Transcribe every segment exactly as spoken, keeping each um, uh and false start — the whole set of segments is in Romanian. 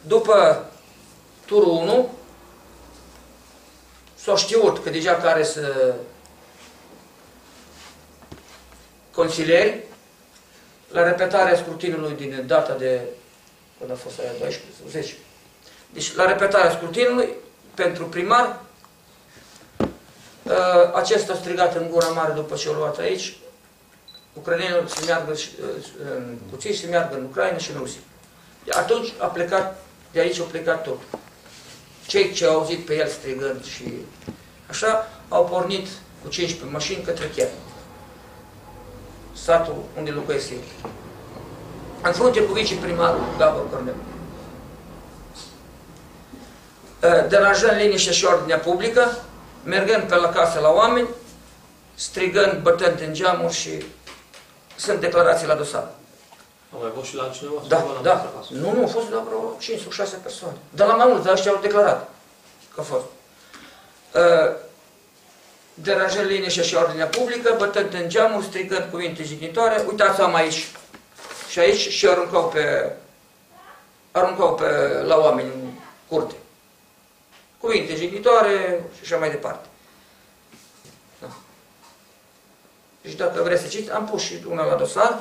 După turul unu, s-a știut că deja care să consilieri, la repetarea scrutinului din data de, când a fost aia, doisprezece sau zece. Deci, la repetarea scrutinului, pentru primar, acesta a strigat în gura mare după ce a luat aici, ucrainenilor să meargă în cuții, să meargă în Ucraina și în Rusia. Atunci a plecat, de aici a plecat tot. Cei ce au auzit pe el strigând și așa, au pornit cu cincisprezece mașini către Kiev, satul unde locuiesc ei. În frunte cu viceprimarul Gabor Cornel. Deranjând liniște și ordinea publică, mergând pe la casă la oameni, strigând, bătând în geamuri și sunt declarații la dosar. Au mai fost și la altcineva? Da, da. Nu, nu, au fost la vreo cinci sau șase persoane. Dar la mai mult, dar ăștia au declarat că a fost. Deranjând liniște și ordinea publică, bătând în geamuri, strigând cuvinte jignitoare. Uitați, am aici și aici și aruncau pe, aruncau pe la oameni în curte. Cuvinte jignitoare și așa mai departe. Da. Deci dacă vreți să citiți, am pus și una la dosar.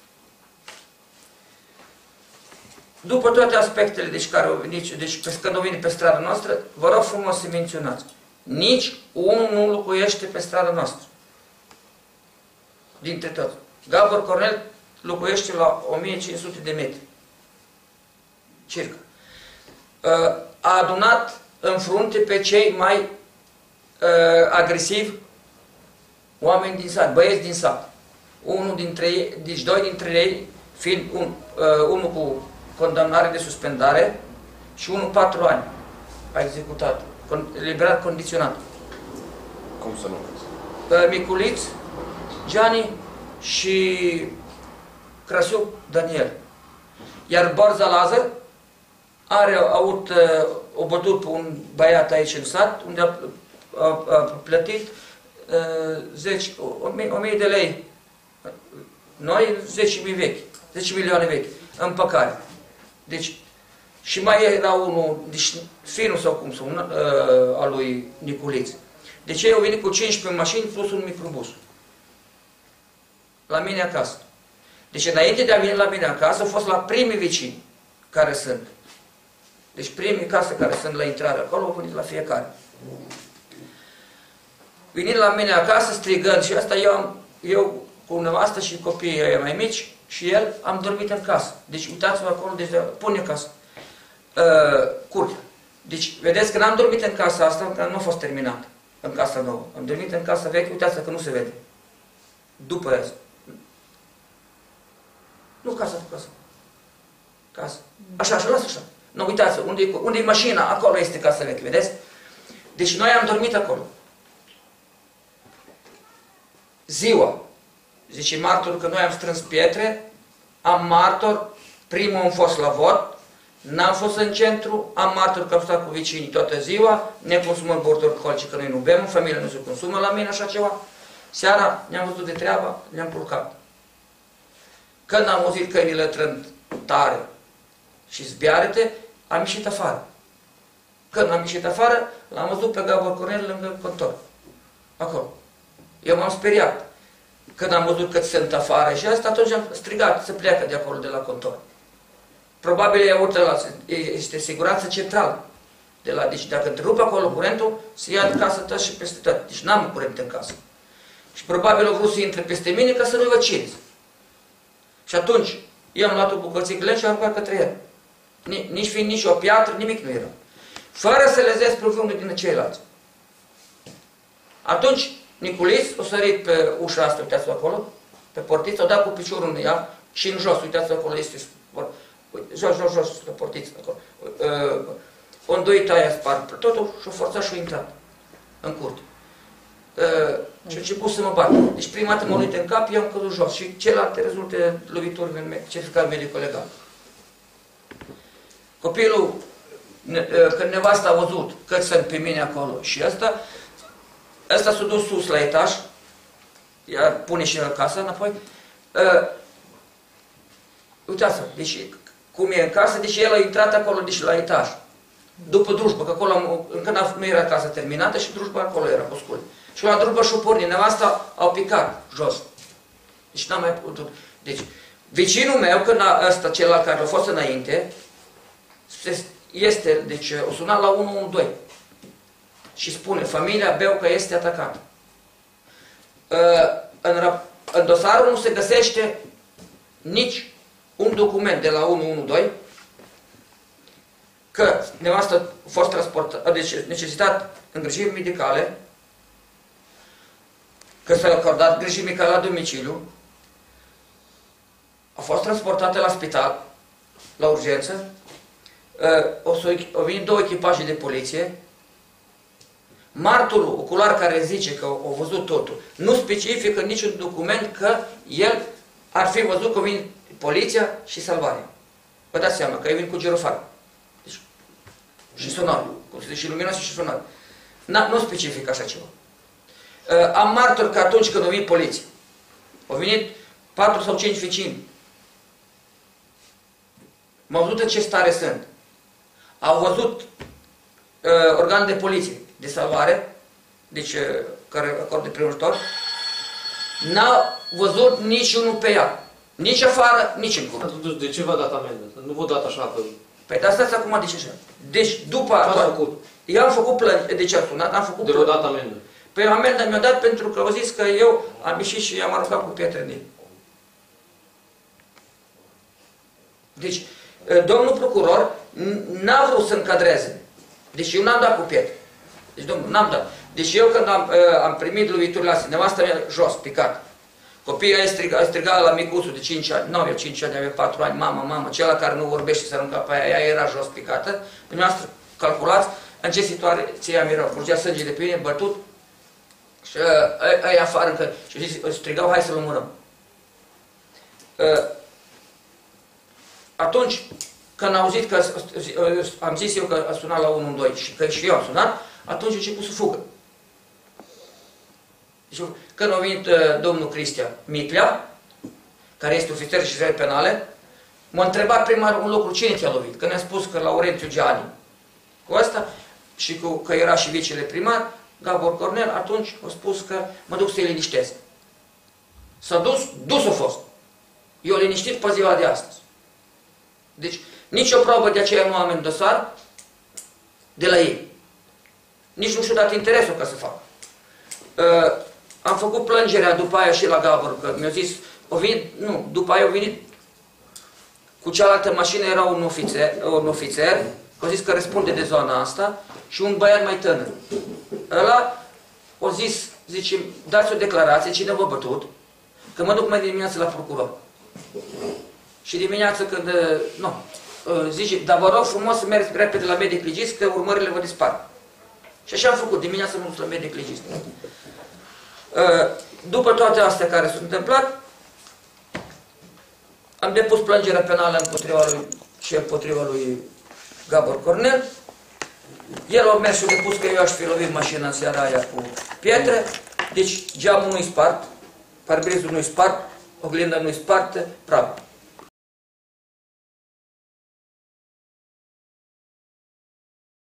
După toate aspectele, deci, care au venit, deci când au venit pe strada noastră, vă rog frumos să menționați. Nici unul nu locuiește pe strada noastră. Dintre toți. Gabor Cornel locuiește la o mie cinci sute de metri. Circa. A adunat în frunte pe cei mai uh, agresivi oameni din sat, băieți din sat. Unul dintre ei, deci doi dintre ei fiind un, uh, unul cu condamnare de suspendare și unul patru ani a executat, con, eliberat condiționat. Cum să nu? Uh, Miculiț, Gianni și Crasiu Daniel. Iar Borza Lazar are avut uh, o bătut pe un băiat aici în sat, unde a, a, a plătit uh, zece, o mie de lei. Noi zece mii vechi, zece milioane vechi, în păcare. Deci, și mai era unul, deci, finul sau cum să, un, uh, al lui Niculiț. Deci ei au venit cu cincisprezece mașini plus un microbus. La mine acasă. Deci înainte de a veni la mine acasă, au fost la primii vecini care sunt. Deci primii case care sunt la intrare acolo, au venit la fiecare. Venind la mine acasă, strigând și asta, eu, am, eu cu nevastă și copiii ăia mai mici și el, am dormit în casă. Deci uitați-vă acolo, deci pune casă. Uh, curte. Deci, vedeți că n-am dormit în casa asta, că nu a fost terminat în casa nouă. Am dormit în casa veche, uitați că nu se vede. După aia. Nu casa cu casa. Casa. Așa, așa, lasă așa. Nu, uitați, unde, unde e mașina, acolo este casa veche, vedeți? Deci noi am dormit acolo. Ziua, zice martor că noi am strâns pietre, am martor, primul am fost la vot, n-am fost în centru, am martor că am stat cu vecinii toată ziua, ne consumăm băuturi alcoolice, că noi nu bem, în familie nu se consumă la mine așa ceva. Seara ne-am văzut de treabă, ne-am culcat. Când am auzit căinile trând tare și zbiarete, am ieșit afară. Când am ieșit afară, l-am văzut pe Gabor Cornel lângă contor. Acolo. Eu m-am speriat. Când am văzut că sunt afară și asta, atunci am strigat să pleacă de acolo, de la contor. Probabil e avut la, este siguranță centrală. De la, deci dacă întrerup acolo curentul, se ia în casă tot și peste tot. Deci n-am curent în casă. Și probabil au vrut să intre peste mine ca să nu-i văcinți. Și atunci, eu am luat o bucățică len și am aruncat către el. Nici fiind nici o piatră, nimic nu era. Fără să lezesc pe unul din ceilalți. Atunci, Niculiț a sărit pe ușa asta, uitați acolo, pe portiță, a dat cu piciorul în ea și în jos, uitați acolo, este jos, jos, jos, pe portiță, acolo. O îndoit aia spart totul și-a forțat și-a intrat în curte. Și a început să mă bată. Deci prima dată m-a luat în cap, i-am căzut jos și celelalte rezultă lovituri în certificat medico-legal. Copilul, când nevasta a văzut cât sunt pe mine acolo și ăsta, ăsta s-a dus sus la etaj, ea pune și el acasă înapoi. Uh, Uitați-vă, deci cum e în casă, deci el a intrat acolo, deci la etaj. După drujbă, că acolo am, încă nu era casa terminată și drujba acolo era cu scule. Și la drujbă și-o pornit, nevasta au picat jos. Deci n-am mai putut. Deci, vecinul meu, când a, ăsta, celălalt care a fost înainte, este, deci, o suna la unu unu doi și spune, familia Beucă este atacată. În, în dosarul nu se găsește nici un document de la unu unu doi că nevastă a fost transportată, deci necesitat îngrijiri medicale, că s-a acordat îngrijiri medicale la domiciliu, a fost transportată la spital, la urgență, au venit două echipaje de poliție, martorul ocular care zice că a văzut totul, nu specifică niciun document că el ar fi văzut că vine poliția și salvarea. Vă dați seama că ei vin cu girofar. Deci, și sonar, și luminoase și sonar. Nu specific așa ceva. Am martor că atunci când a venit poliția, au venit patru sau cinci vecini, m-au văzut în ce stare sunt. Au văzut uh, organ de poliție, de salvare, deci uh, care acordă primul ajutor, n-au văzut niciunul pe ea. Nici afară, nici în curte. De ce v-a dat amendă? Nu v-a dat așa? Că... Păi de asta acum de ce așa? Deci după... Ce ați făcut? Eu am făcut plăni, deci am sunat, am făcut de v-a dat amendă? Păi amendă mi-a dat pentru că au zis că eu am ieșit și am aruncat cu pietre în ei. Deci, domnul procuror n-a vrut să încadreze. Deci eu n-am dat cu pietre. Deci, domnul, n-am dat. Deci eu când am, am primit loviturile astea, nevasta mea jos, picat. Copiii ăia striga, striga la micuțul de cinci ani, nu avea cinci ani, avea patru ani, mama, mama, cela care nu vorbește să arunca pe aia, ea era jos picată. Dumneavoastră calculați în ce situație am erau. Curgea sânge de pe mine, bătut. Și ăia afară încă, și zis, strigau, hai să-l omorâm. Atunci, când am auzit că, am zis eu că a sunat la unu unu doi și că și eu am sunat, atunci a început să fugă. Deci, când a venit uh, domnul Cristian Miclea, care este ofițer de justiție penale, m-a întrebat prima un lucru, cine te-a lovit? Când mi-a spus că Laurențiu Giani cu asta și cu, că era și vicele primar, Gabor Cornel, atunci a spus că mă duc să-i liniștesc. S-a dus, dus a fost. Eu liniștit pe ziua de astăzi. Deci, nici o probă de aceea nu am în dosar de la ei. Nici nu și-o dat interesul ca să fac. Uh, am făcut plângerea după aia și la Gabor, că mi-a zis, o venit, nu, după aia au venit cu cealaltă mașină, era un ofițer, un ofițer, că a zis că răspunde de zona asta, și un băiat mai tânăr. Ăla a zis, zice, dați o declarație, cine v-a bătut, că mă duc mai dimineață la procuror. Și dimineață când, nu, zice, dar vă rog frumos să mergeți repede la medic legist, că urmările vă dispar. Și așa am făcut, dimineața m-am dus la medic legist. După toate astea care s-au întâmplat, am depus plângerea penală împotriva lui și împotriva lui Gabor Cornel. El a mers și a depus că eu aș fi lovit mașina în seara aia cu pietre, deci geamul nu-i spart, parbrizul nu-i spart, oglinda nu-i spartă, praf.